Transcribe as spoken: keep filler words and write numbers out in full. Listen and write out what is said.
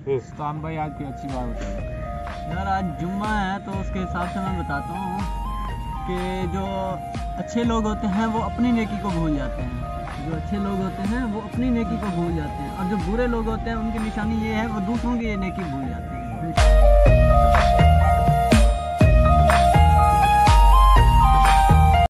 काम भाई आज की अच्छी बात बताइए। यार आज जुम्मा है तो उसके हिसाब से मैं बताता हूँ कि जो अच्छे लोग होते हैं वो अपनी नेकी को भूल जाते हैं। जो अच्छे लोग होते हैं वो अपनी नेकी को भूल जाते हैं और जो बुरे लोग होते हैं उनकी निशानी ये है वो दूसरों की ये नेकी भूल जाते हैं।